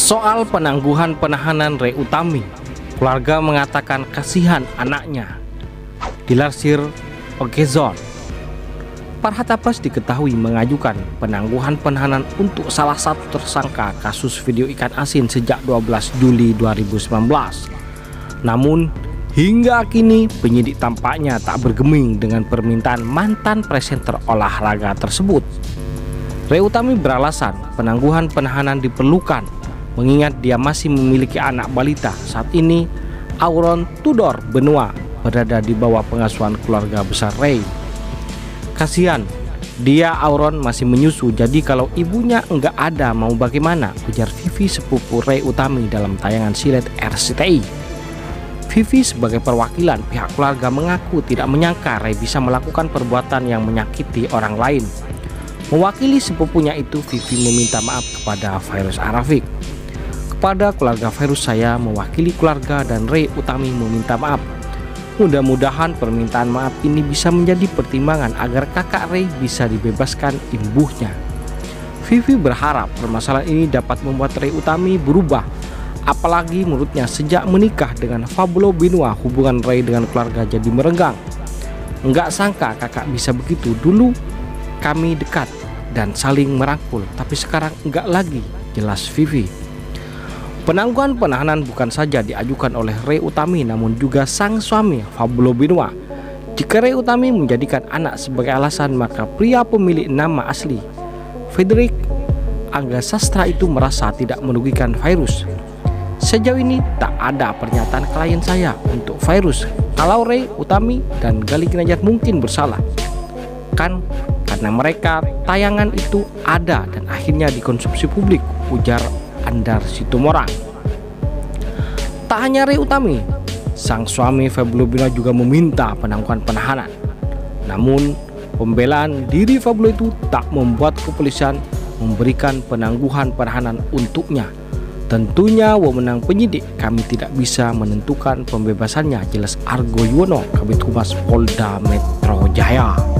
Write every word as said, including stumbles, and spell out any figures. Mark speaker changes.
Speaker 1: Soal penangguhan penahanan Ray Utami, keluarga mengatakan kasihan anaknya. Dilansir Ogezon, Parhatapras diketahui mengajukan penangguhan penahanan untuk salah satu tersangka kasus video ikan asin sejak dua belas Juli dua ribu sembilan belas. Namun hingga kini penyidik tampaknya tak bergeming dengan permintaan mantan presenter olahraga tersebut. Ray Utami beralasan penangguhan penahanan diperlukan mengingat dia masih memiliki anak balita. Saat ini Auron Tudor Benoa berada di bawah pengasuhan keluarga besar Ray. Kasihan, dia Auron masih menyusu, jadi kalau ibunya enggak ada mau bagaimana, ujar Vivi sepupu Ray Utami dalam tayangan silet R C T I. Vivi sebagai perwakilan pihak keluarga mengaku tidak menyangka Ray bisa melakukan perbuatan yang menyakiti orang lain. Mewakili sepupunya itu, Vivi meminta maaf kepada Fairuz Arafiq. Kepada keluarga Fairuz, saya mewakili keluarga dan Ray Utami meminta maaf. Mudah-mudahan permintaan maaf ini bisa menjadi pertimbangan agar kakak Ray bisa dibebaskan imbuhnya. Vivi berharap permasalahan ini dapat membuat Ray Utami berubah. Apalagi menurutnya sejak menikah dengan Fabio Benoa, hubungan Ray dengan keluarga jadi merenggang. Enggak sangka kakak bisa begitu. Dulu kami dekat dan saling merangkul, tapi sekarang enggak lagi, jelas Vivi. Penangguhan penahanan bukan saja diajukan oleh Ray Utami namun juga sang suami Fabio Benoa. Jika Ray Utami menjadikan anak sebagai alasan, maka pria pemilik nama asli Frederick Agasastra itu merasa tidak merugikan Fairuz. Sejauh ini tak ada pernyataan klien saya untuk Fairuz kalau Ray Utami dan Gali Ginanjar mungkin bersalah. Kan karena mereka tayangan itu ada dan akhirnya dikonsumsi publik, ujar Andar Situmorang. Tak hanya Ray Utami, sang suami Fabio Benoa juga meminta penangguhan penahanan. Namun pembelaan diri Fabio itu tak membuat kepolisian memberikan penangguhan penahanan untuknya. Tentunya wewenang penyidik, kami tidak bisa menentukan pembebasannya, jelas Argo Yuwono, Kabid Humas Polda Metro Jaya.